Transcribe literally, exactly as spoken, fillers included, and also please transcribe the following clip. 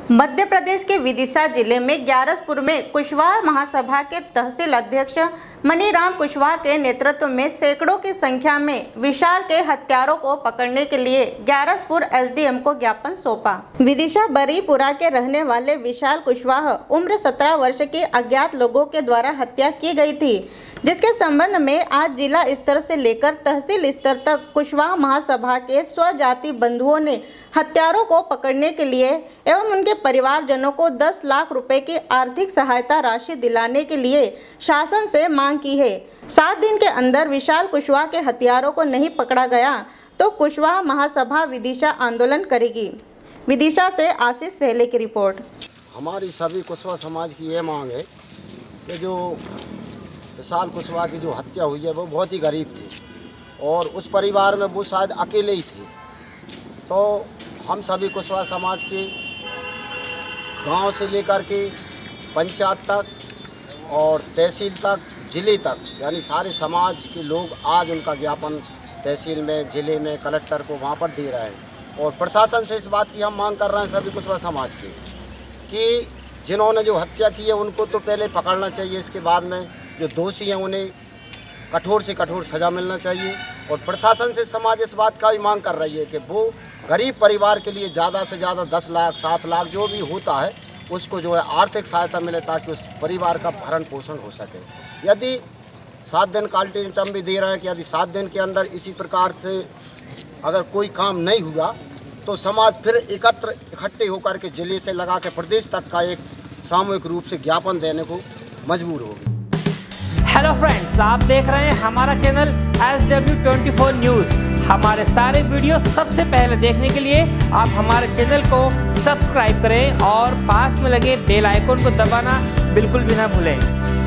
मध्य प्रदेश के विदिशा जिले में ग्यारसपुर में कुशवाहा महासभा के तहसील अध्यक्ष मनीराम कुशवाहा के नेतृत्व में सैकड़ों की संख्या में विशाल के हत्यारों को पकड़ने के लिए ग्यारसपुर एसडीएम को ज्ञापन सौंपा। विदिशा बरीपुरा के रहने वाले विशाल कुशवाहा उम्र सत्रह वर्ष के अज्ञात लोगों के द्वारा हत्या की गई थी, जिसके संबंध में आज जिला स्तर से लेकर तहसील स्तर तक कुशवाहा महासभा के स्वजाति बंधुओं ने हत्यारों को पकड़ने के लिए एवं उनके परिवारजनों को दस लाख रुपए की आर्थिक सहायता राशि दिलाने के लिए शासन से मांग की है। सात दिन के अंदर विशाल कुशवाहा के हत्यारों को नहीं पकड़ा गया तो कुशवाहा महासभा विदिशा आंदोलन करेगी। विदिशा से आशीष सहले की रिपोर्ट। हमारी सभी कुशवाहा समाज की ये मांग है कि जो विशाल कुशवाहा की जो हत्या हुई है वो बहुत ही गरीब थी और उस परिवार में वो शायद अकेले ही थे। तो हम सभी कुशवाहा समाज के गांव से लेकर के पंचायत तक और तहसील तक ज़िले तक यानी सारे समाज के लोग आज उनका ज्ञापन तहसील में, ज़िले में, कलेक्टर को वहां पर दे रहे हैं। और प्रशासन से इस बात की हम मांग कर रहे हैं सभी कुशवाहा समाज के कि जिन्होंने जो हत्या की है उनको तो पहले पकड़ना चाहिए, इसके बाद में जो दोषी हैं उन्हें कठोर से कठोर सज़ा मिलना चाहिए। और प्रशासन से समाज इस बात का भी मांग कर रही है कि वो गरीब परिवार के लिए ज़्यादा से ज़्यादा दस लाख सात लाख जो भी होता है उसको जो है आर्थिक सहायता मिले ताकि उस परिवार का भरण पोषण हो सके। यदि सात दिन का अल्टीमेटम भी दे रहे हैं कि यदि सात दिन के अंदर इसी प्रकार से अगर कोई काम नहीं हुआ तो समाज फिर एकत्र इकट्ठे होकर के जिले से लगा के प्रदेश तक का एक सामूहिक रूप से ज्ञापन देने को मजबूर होगी। हेलो फ्रेंड्स, आप देख रहे हैं हमारा channel S W twenty four news. हमारे सारे वीडियो सबसे पहले देखने के लिए आप हमारे चैनल को सब्सक्राइब करें और पास में लगे बेल आइकन को दबाना बिल्कुल भी ना भूलें।